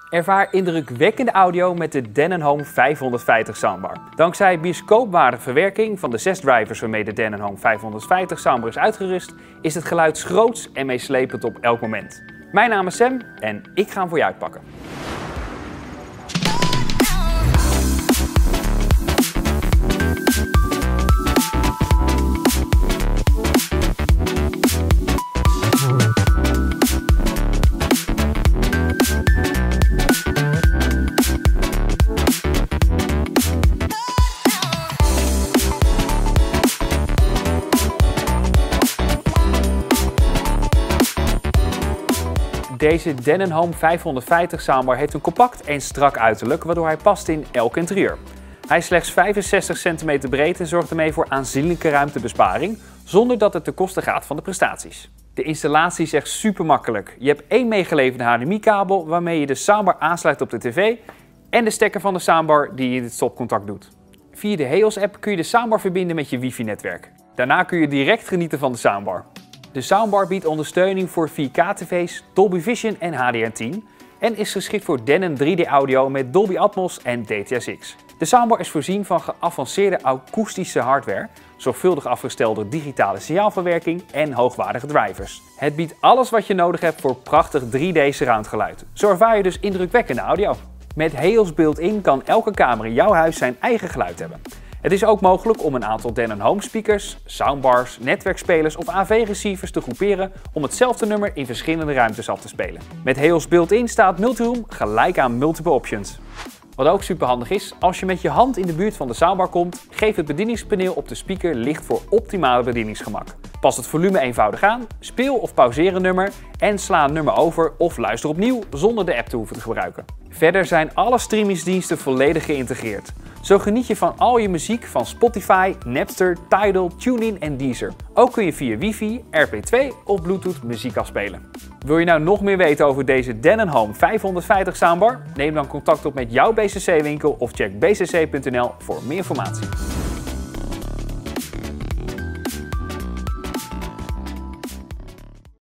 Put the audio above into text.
Ervaar indrukwekkende audio met de Denon Home 550 soundbar. Dankzij bioscoopwaardige verwerking van de 6 drivers waarmee de Denon Home 550 soundbar is uitgerust, is het geluid groots en meeslepend op elk moment. Mijn naam is Sam en ik ga hem voor je uitpakken. Deze Denon Home 550 soundbar heeft een compact en strak uiterlijk, waardoor hij past in elk interieur. Hij is slechts 65 cm breed en zorgt ermee voor aanzienlijke ruimtebesparing, zonder dat het ten koste gaat van de prestaties. De installatie is echt super makkelijk. Je hebt één meegeleverde HDMI-kabel waarmee je de soundbar aansluit op de tv en de stekker van de soundbar die je in het stopcontact doet. Via de HEOS-app kun je de soundbar verbinden met je wifi-netwerk. Daarna kun je direct genieten van de soundbar. De soundbar biedt ondersteuning voor 4K-tv's, Dolby Vision en HDR10 en is geschikt voor Denon 3D audio met Dolby Atmos en DTS:X. De soundbar is voorzien van geavanceerde akoestische hardware, zorgvuldig afgestelde digitale signaalverwerking en hoogwaardige drivers. Het biedt alles wat je nodig hebt voor prachtig 3D surround geluid. Zo ervaar je dus indrukwekkende audio. Met HEOS built-in kan elke kamer in jouw huis zijn eigen geluid hebben. Het is ook mogelijk om een aantal Denon Home speakers, soundbars, netwerkspelers of AV-receivers te groeperen om hetzelfde nummer in verschillende ruimtes af te spelen. Met HEOS built-in staat Multiroom gelijk aan multiple options. Wat ook superhandig is, als je met je hand in de buurt van de soundbar komt, geeft het bedieningspaneel op de speaker licht voor optimale bedieningsgemak. Pas het volume eenvoudig aan, speel of pauzeer een nummer en sla een nummer over of luister opnieuw zonder de app te hoeven te gebruiken. Verder zijn alle streamingsdiensten volledig geïntegreerd. Zo geniet je van al je muziek van Spotify, Napster, Tidal, TuneIn en Deezer. Ook kun je via wifi, RP2 of Bluetooth muziek afspelen. Wil je nou nog meer weten over deze Denon Home 550 soundbar? Neem dan contact op met jouw BCC winkel of check bcc.nl voor meer informatie.